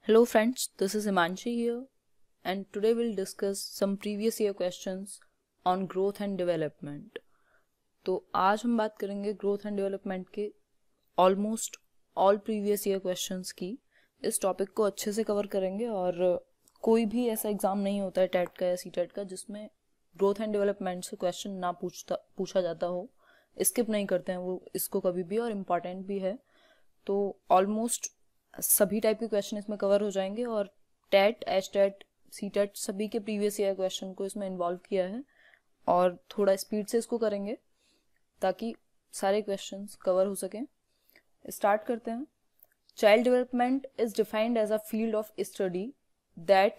Hello friends, this is Himanshi here and today we'll discuss some previous year questions on growth and development. तो आज हम बात करेंगे growth and development के almost all previous year questions की। इस topic को अच्छे से कवर करेंगे और कोई भी ऐसा एग्ज़ाम नहीं होता है टेट का या सीटेट का जिसमें ग्रोथ एंड डेवलपमेंट से क्वेश्चन ना पूछा जाता हो। स्किप नहीं करते हैं वो इसको कभी भी और इम्पॉर्टेंट भी है। तो ऑलमोस्ट सभी टाइप के क्वेश्चन इसमें कवर हो जाएंगे और टेट, HTET, CTET सभी के प्रीवियस ईयर क्वेश्चन को इसमें इन्वॉल्व किया है और थोड़ा स्पीड से इसको करेंगे ताकि सारे क्वेश्चंस कवर हो सकें। स्टार्ट करते हैं। Child development is defined as a field of study that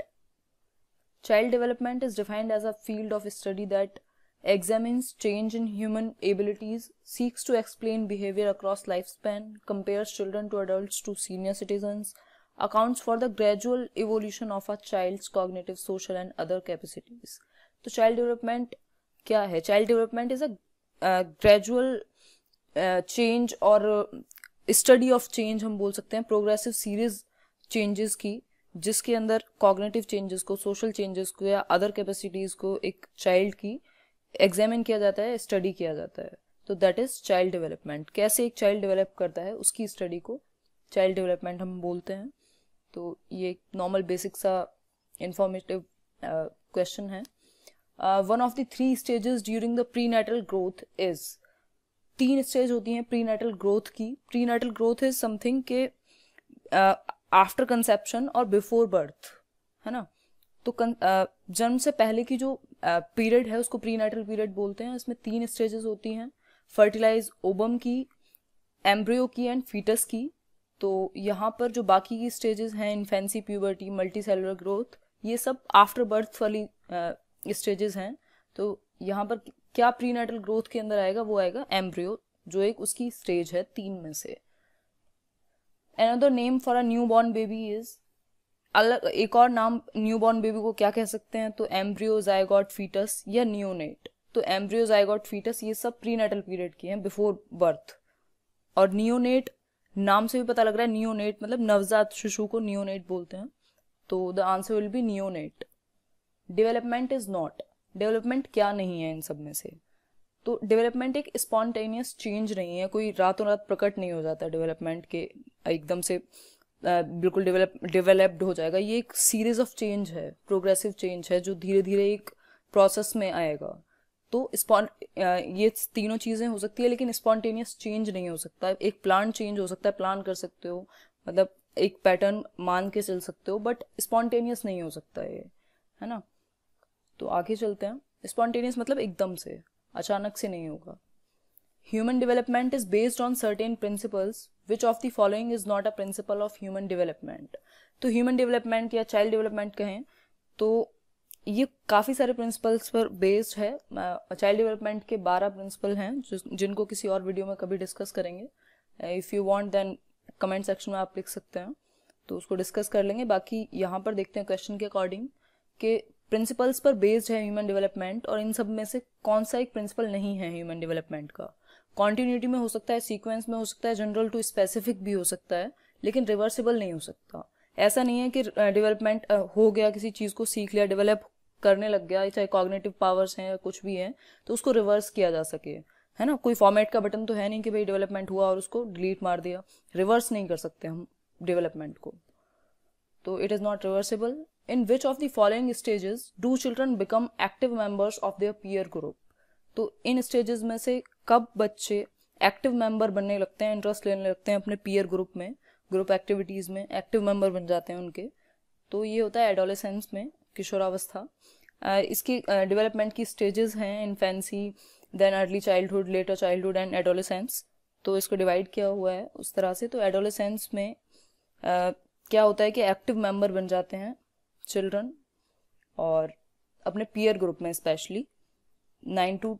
examines change in human abilities, seeks to explain behavior across lifespan, compares children to adults to senior citizens, accounts for the gradual evolution of a child's cognitive, social and other capacities. तो child development क्या है? Child development is a gradual change और study of change हम बोल सकते हैं, progressive series changes की, जिसके अंदर कॉग्निटिव चेंजेस को, सोशल चेंजेस को या अदर कैपेसिटीज को एक चाइल्ड की एग्जामिन किया जाता है, स्टडी किया जाता है। तो दैट इज चाइल्ड डेवलपमेंट। कैसे एक चाइल्ड डेवलप करता है उसकी स्टडी को चाइल्ड डेवलपमेंट हम बोलते हैं। तो ये एक नॉर्मल बेसिक सा इंफॉर्मेटिव क्वेश्चन है। One of the 3 stages during the prenatal growth is, 3 stage होती हैं प्रीनेटल ग्रोथ की। प्रीनेटल ग्रोथ इज समथिंग के आफ्टर कंसेप्शन और बिफोर बर्थ, है ना। तो जन्म से पहले की जो पीरियड है उसको प्रीनेटल पीरियड बोलते हैं। इसमें 3 स्टेजेस होती हैं, फर्टिलाइज ओबम की, एम्ब्रियो की एंड फीटस की। तो यहाँ पर जो बाकी की स्टेजेस हैं, infancy, puberty, multi cellular growth, ये सब आफ्टर बर्थ वाली स्टेजेस हैं। तो यहाँ पर क्या प्रीनेटल ग्रोथ के अंदर आएगा? वो आएगा एम्ब्रियो, जो एक उसकी स्टेज है 3 में से। Another name for a newborn baby is, अलग एक और नाम न्यूबॉर्न बेबी को क्या कह सकते हैं? तो एम्ब्रियो, जायगॉट, फीटस या नियोनेट। तो एम्ब्रियो, जायगॉट, फीटस ये सब प्रीनेटल पीरियड की हैं, बिफोर बर्थ। और नियोनेट, नाम से भी पता लग रहा है नियोनेट मतलब नवजात शिशु को नियोनेट बोलते हैं। तो the answer will be neonate. Development is not, development क्या नहीं है इन सब में से? तो डेवलपमेंट एक स्पॉन्टेनियस चेंज नहीं है, कोई रातों रात प्रकट नहीं हो जाता डेवलपमेंट के एकदम से बिल्कुल डेवलप्ड हो जाएगा। ये एक सीरीज ऑफ चेंज है, प्रोग्रेसिव चेंज है, जो धीरे धीरे एक प्रोसेस में आएगा। तो ये तीनों चीज़ें हो सकती है लेकिन स्पॉन्टेनियस चेंज नहीं हो सकता। एक प्लान चेंज हो सकता है, प्लान कर सकते हो, मतलब एक पैटर्न मान के चल सकते हो, बट स्पॉन्टेनियस नहीं हो सकता ये, है ना। तो आगे चलते हैं। स्पॉन्टेनियस मतलब एकदम से, अचानक से नहीं होगा। Human development is based on certain principles. Which of the following is not a principle of human development? तो human development या child development कहें तो ये काफ़ी सारे principles पर based है। child development के 12 principle हैं जिनको किसी और वीडियो में कभी डिस्कस करेंगे। If you want then comment section में आप लिख सकते हैं, तो उसको डिस्कस कर लेंगे। बाकी यहाँ पर देखते हैं क्वेश्चन के अकॉर्डिंग कि प्रिंसिपल्स पर बेस्ड है ह्यूमन डेवलपमेंट और इन सब में से कौन सा एक प्रिंसिपल नहीं है ह्यूमन डेवलपमेंट का। कॉन्टिन्यूटी में हो सकता है, सीक्वेंस में हो सकता है, जनरल टू स्पेसिफिक भी हो सकता है, लेकिन रिवर्सिबल नहीं हो सकता। ऐसा नहीं है कि डेवलपमेंट हो गया, किसी चीज़ को सीख लिया, डेवलप करने लग गया, चाहे कॉग्निटिव पावर्स हैं या कुछ भी है, तो उसको रिवर्स किया जा सके, है ना। कोई फॉर्मेट का बटन तो है नहीं कि भाई डेवलपमेंट हुआ और उसको डिलीट मार दिया। रिवर्स नहीं कर सकते हम डेवलपमेंट को, तो it is not reversible. In which of the following stages do children become active members of their peer group? तो इन स्टेजेस में से कब बच्चे एक्टिव मेंबर बनने लगते हैं, इंटरेस्ट लेने लगते हैं अपने पीयर ग्रुप में, ग्रुप एक्टिविटीज़ में एक्टिव मेंबर बन जाते हैं उनके? तो ये होता है एडोलेसेंस में, किशोरावस्था। इसकी डेवलपमेंट की स्टेजेस हैं infancy, then early childhood, later childhood and adolescence. तो इसको डिवाइड किया हुआ है उस तरह से। तो एडोलेसेंस में क्या होता है कि एक्टिव मेंबर बन जाते हैं चिल्ड्रन और अपने पीयर ग्रुप में, स्पेशली 9 to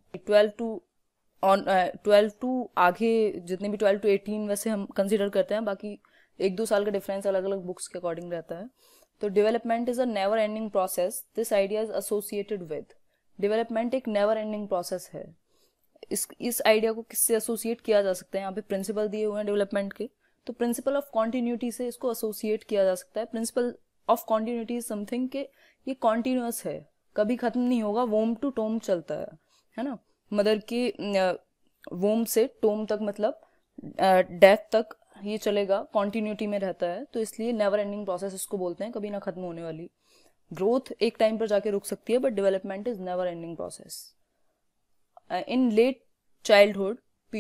12 टू आगे जितने भी 12 to 18 वैसे हम कंसिडर करते हैं। बाकी 1-2 साल का डिफरेंस अलग अलग बुक्स के अकॉर्डिंग रहता है। तो development is a never ending process, this idea is associated with. Development एक नेवर एंडिंग प्रोसेस है। इस आइडिया को किससे एसोसिएट किया जा सकता है? यहाँ पे प्रिंसिपल दिए हुए हैं डेवलपमेंट के, तो प्रिंसिपल ऑफ कॉन्टिन्यूटी से इसको एसोसिएट किया जा सकता है। Principle of continuity is something के ये कॉन्टिन्यूअस है, कभी खत्म नहीं होगा, वोम टू टोम चलता है ना। मदर के वोम से टोम तक मतलब डेथ तक ये चलेगा, कॉन्टिन्यूटी में रहता है, तो इसलिए नेवर एंडिंग प्रोसेस इसको बोलते हैं, कभी ना खत्म होने वाली। ग्रोथ एक टाइम पर जाके रुक सकती है, but development is never ending process. In late childhood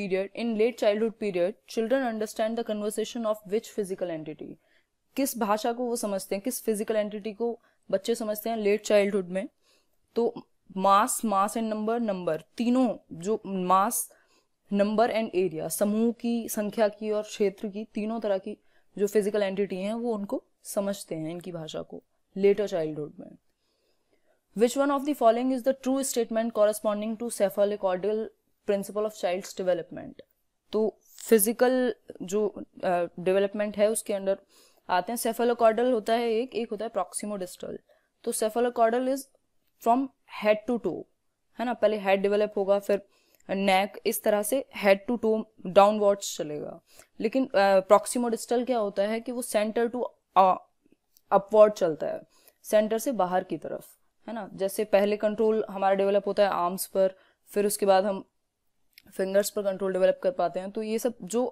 period children understand the conversation of which physical entity. किस भाषा को वो समझते हैं, किस फिजिकल एंटिटी को बच्चे समझते हैं लेट चाइल्डहुड में? तो मास एंड नंबर तीनों, जो मास, नंबर एंड एरिया, समूह की, संख्या की और क्षेत्र की, तीनों तरह की जो फिजिकल एंटिटी हैं वो उनको समझते हैं, इनकी भाषा को, लेटर चाइल्डहुड में। Which one of the following is the true statement corresponding to cephalocaudal principle of child's development? तो फिजिकल जो डेवलपमेंट है उसके अंदर आते हैं, सेफालोकॉर्डल होता है एक होता है प्रॉक्सिमोडिस्टल। तो cephalocaudal is from head to toe, है ना, पहले हेड डेवलप होगा, फिर नेक, इस तरह से हेड टू टो डाउनवर्ड्स चलेगा। लेकिन प्रॉक्सिमोडिस्टल क्या होता है कि वो सेंटर टू अपवर्ड चलता है, सेंटर से बाहर की तरफ, है ना। जैसे पहले कंट्रोल हमारा डेवलप होता है आर्म्स पर, फिर उसके बाद हम फिंगर्स पर कंट्रोल डेवलप कर पाते हैं। तो ये सब जो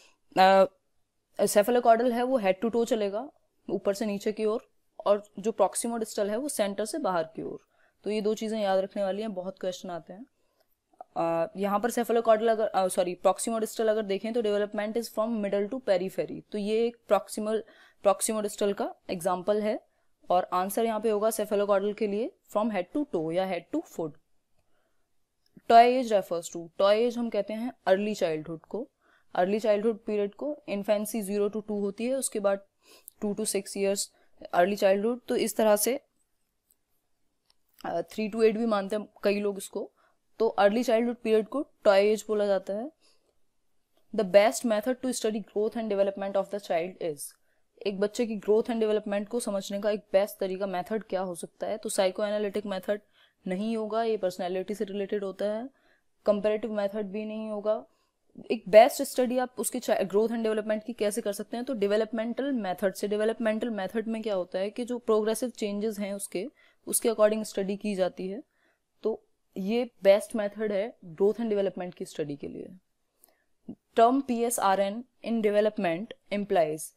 सेफालोकॉर्डल है वो हेड टू टो चलेगा, ऊपर से नीचे की ओर, और जो प्रॉक्सिमोडिस्टल है वो सेंटर से बाहर की ओर। तो ये दो चीजें याद रखने वाली हैं, बहुत क्वेश्चन आते हैं। यहाँ पर सेफालोकॉर्डल अगर प्रॉक्सिमोडिस्टल अगर देखें तो development is from middle to periphery, तो ये एक प्रॉक्सिमोडिस्टल का एग्जाम्पल है, और आंसर यहाँ पे होगा सेफालोकॉर्डल के लिए फ्रॉम हेड टू टो या head to foot. Toy age refers to, toy age हम कहते हैं अर्ली चाइल्डहुड को, अर्ली चाइल्डहुड पीरियड को। इन्फेंसी 0 to 2 होती है, उसके बाद 2 to 6 ईयर्स अर्ली चाइल्डहुड। तो इस तरह से 3 to 8 भी मानते हैं कई लोग इसको। तो अर्ली चाइल्डहुड पीरियड को टॉय एज बोला जाता है। The best method to study growth and development of the child is, एक बच्चे की ग्रोथ एंड डेवलपमेंट को समझने का एक बेस्ट तरीका, मेथड क्या हो सकता है? तो साइको एनालिटिक मेथड नहीं होगा, ये पर्सनैलिटी से रिलेटेड होता है। कंपेरेटिव मेथड भी नहीं होगा। एक बेस्ट स्टडी आप उसके ग्रोथ एंड डेवलपमेंट की कैसे कर सकते हैं? तो डेवलपमेंटल मेथड से। डेवलपमेंटल मेथड में क्या होता है कि जो प्रोग्रेसिव चेंजेस हैं उसके अकॉर्डिंग स्टडी की जाती है। तो ये बेस्ट मेथड है ग्रोथ एंड डेवलपमेंट की स्टडी के लिए। Term PSRN in development implies,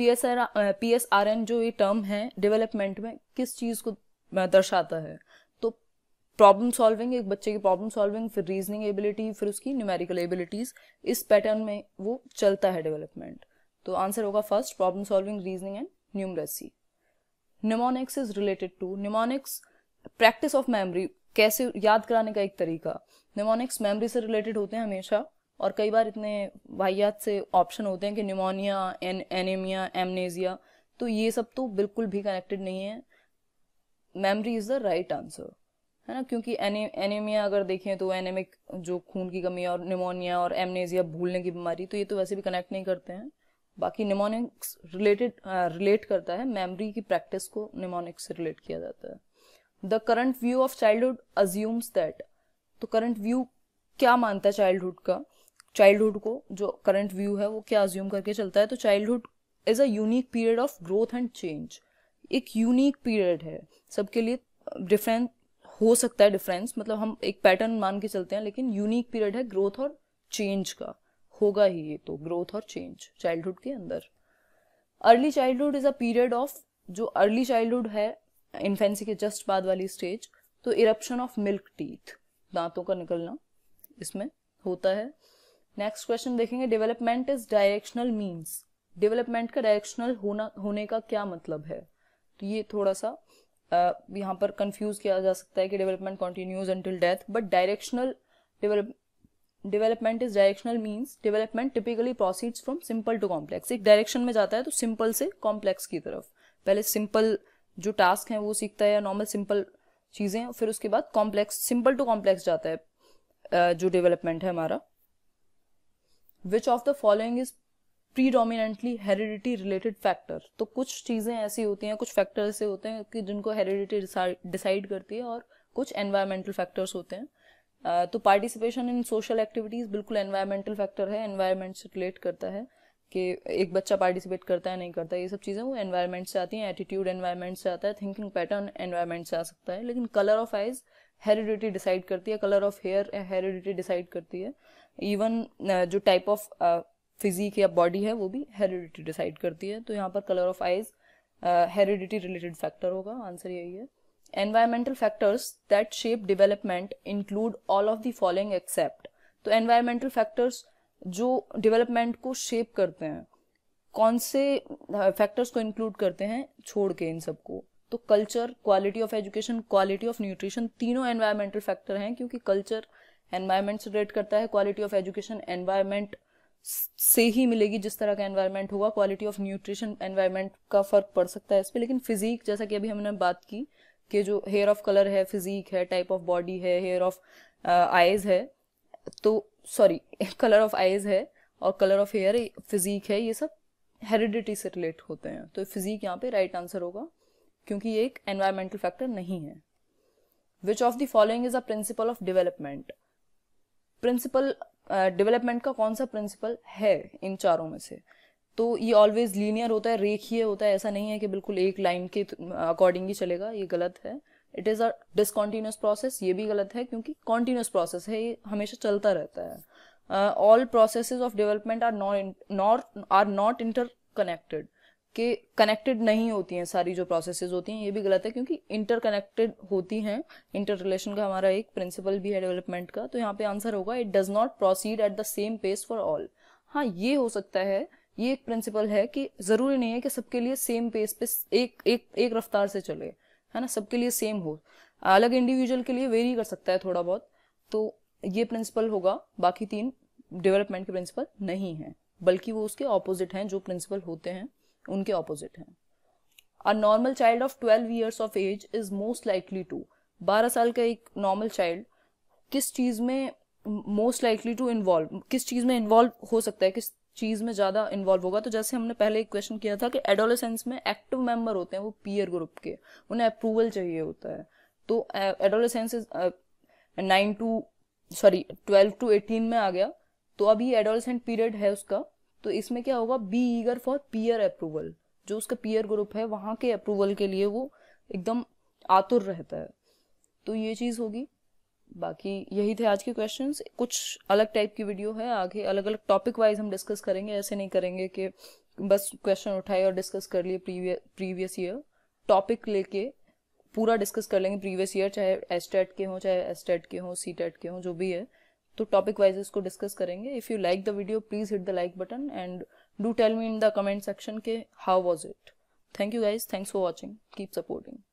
PSRN जो ये टर्म है डेवलपमेंट में किस चीज को दर्शाता है? तो प्रॉब्लम सॉल्विंग, एक बच्चे की प्रॉब्लम सॉल्विंग, फिर रीजनिंग एबिलिटी, फिर उसकी न्यूमेरिकल एबिलिटीज, इस पैटर्न में वो चलता है डेवलपमेंट। तो आंसर होगा first, problem solving, reasoning and numeracy. Mnemonics is related to, mnemonics practice of memory, कैसे याद कराने का एक तरीका। निमोनिक्स मेमोरी से रिलेटेड होते हैं हमेशा, और कई बार इतने वाहियात से ऑप्शन होते हैं कि निमोनिया, एनीमिया, एमनेजिया, तो ये सब तो बिल्कुल भी कनेक्टेड नहीं है। Memory is the right answer, है ना, क्योंकि एनीमिया अगर देखें तो एनेमिक, जो खून की कमी, और निमोनिया और एमनेजिया भूलने की बीमारी, तो ये तो वैसे भी कनेक्ट नहीं करते हैं। बाकी निमोनिक्स रिलेट करता है, मेमोरी की प्रैक्टिस को निमोनिक्स से रिलेट किया जाता है। The current view of childhood assumes that, तो करंट व्यू क्या मानता है चाइल्डहुड को जो करंट व्यू है वो क्या अज्यूम करके चलता है? तो childhood is a unique period of growth and change, एक यूनिक पीरियड है, सबके लिए डिफरेंट हो सकता है, डिफरेंस मतलब हम एक पैटर्न मान के चलते हैं, लेकिन यूनिक पीरियड है ग्रोथ और चेंज का, होगा ही ये तो, ग्रोथ और चेंज चाइल्डहुड के अंदर। Early childhood is a period of, जो अर्ली चाइल्डहुड है इन्फेंसी के जस्ट बाद वाली स्टेज, तो इरप्शन ऑफ मिल्क टीथ, दांतों का निकलना इसमें होता है। नेक्स्ट क्वेश्चन देखेंगे, development is directional means, development का डायरेक्शनल होने का क्या मतलब है? तो ये थोड़ा सा यहाँ पर कंफ्यूज किया जा सकता है कि development continues until death, but directional development is directional means development typically proceeds from simple to complex, एक डायरेक्शन में जाता है तो सिंपल से कॉम्प्लेक्स की तरफ, पहले सिंपल जो टास्क हैं वो सीखता है, या नॉर्मल सिंपल चीजें, फिर उसके बाद कॉम्प्लेक्स, सिंपल टू कॉम्प्लेक्स जाता है जो डेवलपमेंट है हमारा। Which of the following is predominantly heredity related factor, तो कुछ चीजें ऐसी होती हैं, कुछ फैक्टर ऐसे होते हैं कि जिनको हेरिडिटी डिसाइड करती है, और कुछ एनवायरमेंटल फैक्टर्स होते हैं। तो पार्टिसिपेशन इन सोशल एक्टिविटीज बिल्कुल एनवायरमेंटल फैक्टर है, एनवायरमेंट से रिलेट करता है। कि एक बच्चा पार्टिसिपेट करता है नहीं करता, ये सब चीज़ें वो एनवायरनमेंट से आती हैं, एटीट्यूड एनवायरनमेंट से आता है, थिंकिंग पैटर्न एनवायरनमेंट से आ सकता है। लेकिन colour of eyes heredity decide करती है, colour of hair heredity decide करती है, इवन जो टाइप ऑफ फिजिक या बॉडी है वो भी हेरिडिटी डिसाइड करती है। तो यहाँ पर colour of eyes heredity related factor होगा, आंसर यही है। Environmental factors that shape development include all of the following except. तो एनवायरमेंटल फैक्टर्स जो डेवलपमेंट को शेप करते हैं, कौन से फैक्टर्स को इंक्लूड करते हैं छोड़ के इन सबको? तो culture, quality of education, quality of nutrition, तीनों एनवायरमेंटल फैक्टर हैं, क्योंकि कल्चर एनवायरनमेंट से रिलेट करता है, क्वालिटी ऑफ एजुकेशन एनवायरनमेंट से ही मिलेगी जिस तरह का एनवायरनमेंट होगा, क्वालिटी ऑफ न्यूट्रिशन एनवायरनमेंट का फर्क पड़ सकता है इस पर। लेकिन फिजिक, जैसा कि अभी हमने बात की कि जो हेयर ऑफ कलर है, फिजिक है, टाइप ऑफ बॉडी है, हेयर ऑफ आईज है, तो सॉरी कलर ऑफ आईज है और कलर ऑफ हेयर फिजिक है, ये सब हेरिडिटी से रिलेट होते हैं। तो फिजिक यहाँ पे राइट आंसर होगा, क्योंकि ये एक एनवायरमेंटल फैक्टर नहीं है। Which of the following is a principle of development? Principle development का कौन सा प्रिंसिपल है इन चारों में से? तो ये ऑलवेज लीनियर होता है, रेखीय होता है, ऐसा नहीं है कि बिल्कुल एक लाइन के अकॉर्डिंग ही चलेगा, ये गलत है। It is a discontinuous process, ये भी गलत है, क्योंकि कॉन्टिन्यूस प्रोसेस है, ये हमेशा चलता रहता है। All processes of development are not interconnected, कि कनेक्टेड नहीं होती हैं सारी जो प्रोसेसेस होती हैं, ये भी गलत है, क्योंकि इंटरकनेक्टेड होती हैं। इंटर रिलेशन का हमारा एक प्रिंसिपल भी है डेवलपमेंट का। तो यहाँ पे आंसर होगा it does not proceed at the same pace for all. हाँ, ये हो सकता है, ये एक प्रिंसिपल है कि जरूरी नहीं है कि सबके लिए सेम पेस पे एक रफ्तार से चले, है ना, सबके लिए सेम हो, अलग इंडिविजुअल के लिए वेरी कर सकता है थोड़ा बहुत। तो ये प्रिंसिपल होगा, बाकी तीन डेवलपमेंट के प्रिंसिपल नहीं है, बल्कि वो उसके ऑपोजिट हैं, जो प्रिंसिपल होते हैं उनके ऑपोजिट हैं। A normal child of 12 years of age is most likely to, 12 साल का एक नॉर्मल चाइल्ड किस चीज में मोस्ट लाइकली टू इन्वॉल्व, किस चीज में इन्वॉल्व हो सकता है, किस चीज में ज्यादा इन्वॉल्व होगा? तो जैसे हमने पहले एक क्वेश्चन किया था कि एडोलेसेंस में एक्टिव मेंबर होते हैं वो पीयर ग्रुप के, उन्हें अप्रूवल चाहिए होता है। तो एडोलेसेंस इज 12 to 18 में आ गया, तो अभी एडोलेसेंट पीरियड है उसका। तो इसमें क्या होगा? Be eager for peer approval, जो उसका पीयर ग्रुप है वहां के अप्रूवल के लिए वो एकदम आतुर रहता है। तो ये चीज होगी। बाकी यही थे आज के क्वेश्चंस। कुछ अलग टाइप की वीडियो है, आगे अलग अलग टॉपिक वाइज हम डिस्कस करेंगे, ऐसे नहीं करेंगे कि बस क्वेश्चन उठाए और डिस्कस कर लिए प्रीवियस ईयर। टॉपिक लेके पूरा डिस्कस कर लेंगे प्रीवियस ईयर, चाहे HTET के हों, चाहे HTET के हों, CTET के हों, जो भी है। तो टॉपिक वाइज इसको डिस्कस करेंगे। If you like the video please hit the like button and do tell me in the comment section के how was it. Thank you guys, thanks for watching, keep supporting.